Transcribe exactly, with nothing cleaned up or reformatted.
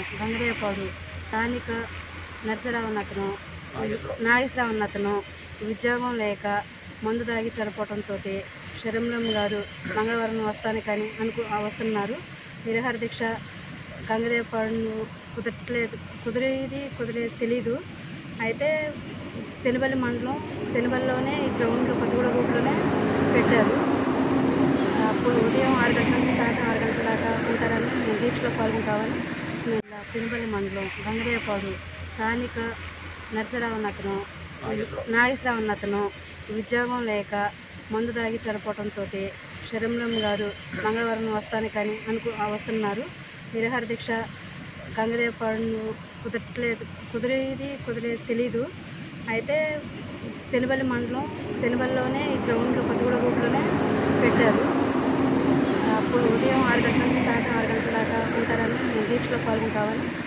గంగరేపాడు స్థానిక నరసరావు అతను నాగేశ్వరరావు అతను ఉద్యోగం లేక మందు తాగి చనిపోవడంతో శరంలం గారు మంగళవారం వస్తానికని అనుకు వస్తున్నారు. నిరాహార దీక్ష గంగరేపాడు కుదరట్లేదు కుదిరేది కుదిరేది తెలీదు. అయితే పెనుబల్లి మండలం పెనుబల్లిలోనే ఈ గ్రౌండ్లో కొత్తగూడ రూట్లోనే పెట్టారు. ఉదయం ఆరు గంటల నుంచి సాయంత్రం ఆరు గంటల దాకా ఉంటారని మేము దీక్షలో పాల్గొంటామని మేము పెనుబల్లి మండలం గంగరేపాడు స్థానిక నరసరావు అతను నాగేశ్వరరావు అతను ఉద్యోగం లేక మందు తాగి చనిపోవడంతో శరంలం గారు మంగళవారం వస్తానికని అనుకు వస్తున్నారు. నిరాహార దీక్ష గంగరేపాడు కుదరట్లేదు కుదిరేది కుదిరేది తెలీదు. అయితే పెనుబల్లి మండలం పెనుబల్లిలోనే ఈ గ్రౌండ్లో కొత్తగూడ రూట్లోనే పెట్టారు. ఉదయం ఆరు గంటల నుంచి సాయంత్రం ఆరు గంటల దాకా ఉంటారని మేము దీక్షలో పాల్గొంటామని